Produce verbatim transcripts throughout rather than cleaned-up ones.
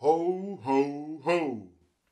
Ho, ho, ho.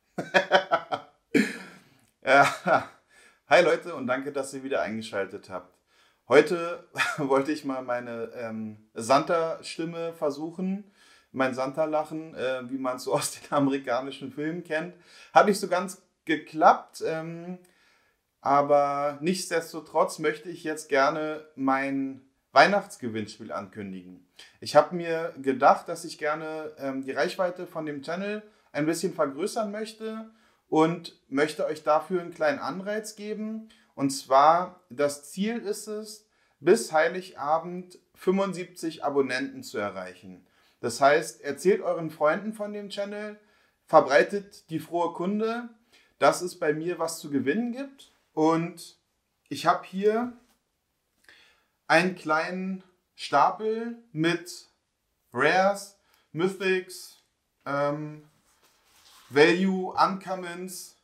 Ja. Hi Leute und danke, dass ihr wieder eingeschaltet habt. Heute wollte ich mal meine ähm, Santa-Stimme versuchen, mein Santa-Lachen, äh, wie man es so aus den amerikanischen Filmen kennt. Hat nicht so ganz geklappt, ähm, aber nichtsdestotrotz möchte ich jetzt gerne mein Weihnachtsgewinnspiel ankündigen. Ich habe mir gedacht, dass ich gerne ähm, die Reichweite von dem Channel ein bisschen vergrößern möchte und möchte euch dafür einen kleinen Anreiz geben. Und zwar, das Ziel ist es, bis Heiligabend fünfundsiebzig Abonnenten zu erreichen. Das heißt, erzählt euren Freunden von dem Channel, verbreitet die frohe Kunde, dass es bei mir was zu gewinnen gibt. Und ich habe hier einen kleinen Stapel mit Rares, Mythics, ähm, Value, Uncommons,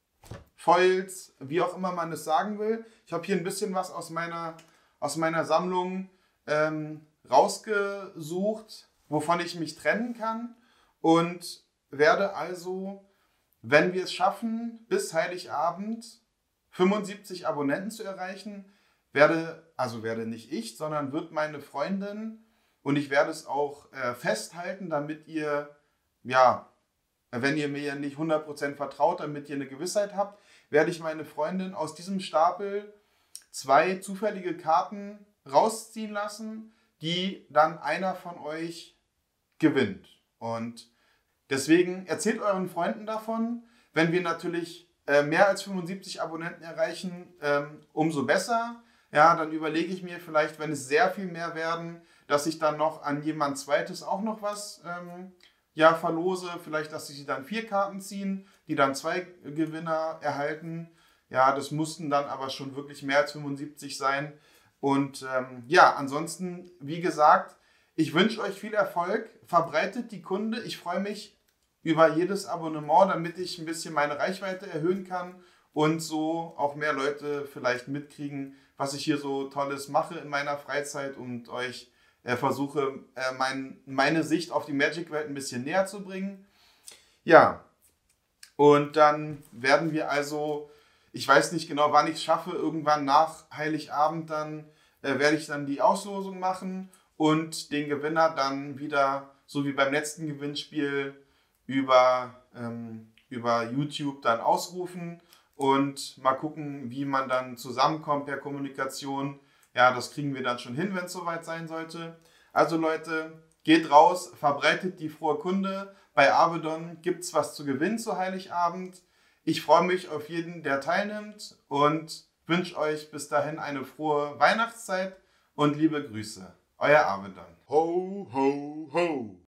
Foils, wie auch immer man es sagen will. Ich habe hier ein bisschen was aus meiner, aus meiner Sammlung ähm, rausgesucht, wovon ich mich trennen kann und werde also, wenn wir es schaffen, bis Heiligabend fünfundsiebzig Abonnenten zu erreichen, werde, also werde nicht ich, sondern wird meine Freundin, und ich werde es auch äh, festhalten, damit ihr, ja, wenn ihr mir ja nicht hundert Prozent vertraut, damit ihr eine Gewissheit habt, werde ich meine Freundin aus diesem Stapel zwei zufällige Karten rausziehen lassen, die dann einer von euch gewinnt. Und deswegen erzählt euren Freunden davon. Wenn wir natürlich äh, mehr als fünfundsiebzig Abonnenten erreichen, ähm, umso besser. Ja, dann überlege ich mir vielleicht, wenn es sehr viel mehr werden, dass ich dann noch an jemand Zweites auch noch was ähm, ja, verlose. Vielleicht, dass sie dann vier Karten ziehen, die dann zwei Gewinner erhalten. Ja, das mussten dann aber schon wirklich mehr als fünfundsiebzig sein. Und ähm, ja, ansonsten, wie gesagt, ich wünsche euch viel Erfolg. Verbreitet die Kunde. Ich freue mich über jedes Abonnement, damit ich ein bisschen meine Reichweite erhöhen kann und so auch mehr Leute vielleicht mitkriegen, was ich hier so Tolles mache in meiner Freizeit und euch äh, versuche, äh, mein, meine Sicht auf die Magic-Welt ein bisschen näher zu bringen. Ja, und dann werden wir also, ich weiß nicht genau, wann ich es schaffe, irgendwann nach Heiligabend dann äh, werde ich dann die Auslosung machen und den Gewinner dann wieder, so wie beim letzten Gewinnspiel, über, ähm, über YouTube dann ausrufen und mal gucken, wie man dann zusammenkommt per Kommunikation. Ja, das kriegen wir dann schon hin, wenn es soweit sein sollte. Also Leute, geht raus, verbreitet die frohe Kunde. Bei Avedon gibt es was zu gewinnen zu Heiligabend. Ich freue mich auf jeden, der teilnimmt und wünsche euch bis dahin eine frohe Weihnachtszeit und liebe Grüße. Euer Avedon. Ho, ho, ho.